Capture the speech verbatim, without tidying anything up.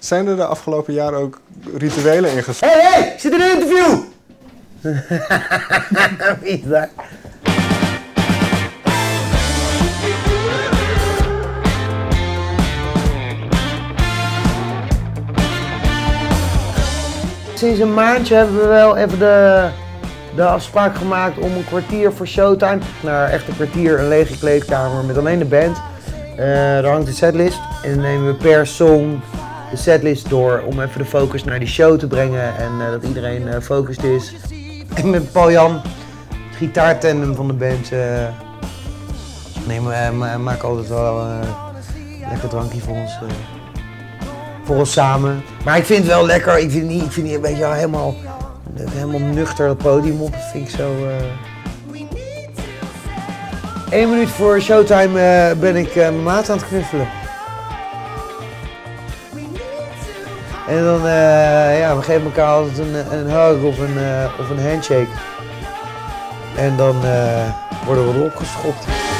Zijn er de afgelopen jaren ook rituelen ingevoerd? Hé, hey, hey, ik zit in een interview! Wie is daar? Sinds een maandje hebben we wel even de, de afspraak gemaakt om een kwartier voor showtime naar echt een kwartier een lege kleedkamer met alleen de band. Uh, daar hangt de setlist en dan nemen we per song de setlist door om even de focus naar die show te brengen en uh, dat iedereen uh, focused is. En met Paul-Jan, het gitaartandem van de band, uh, nemen we, uh, maken altijd wel uh, een lekker drankje voor ons. Uh, Voor ons samen. Maar ik vind het wel lekker. Ik vind niet, ik vind niet een beetje helemaal, helemaal nuchter het podium op. Dat vind ik zo. Uh... Eén minuut voor showtime uh, ben ik uh, mijn maat aan het knuffelen. En dan uh, ja, we geven elkaar altijd een, een hug of een, uh, of een handshake. En dan uh, worden we erop geschopt.